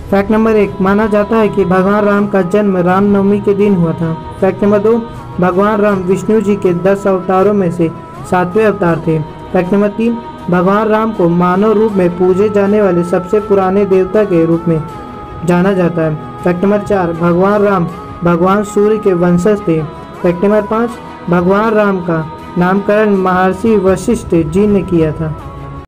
Fact number 1, माना जाता है कि भगवान राम का जन्म रामनवमी के दिन हुआ था। फैक्ट नंबर 2, भगवान राम विष्णु जी के 10 अवतारों में से 7वें अवतार थे। फैक्ट नंबर 3, भगवान राम को मानव रूप में पूजे जाने वाले सबसे पुराने देवता के रूप में जाना जाता है। फैक्ट नंबर 4, भगवान राम भगवान सूर्य के वंशज थे। फैक्ट नंबर 5, भगवान राम का नामकरण महर्षि वशिष्ठ जी ने किया था।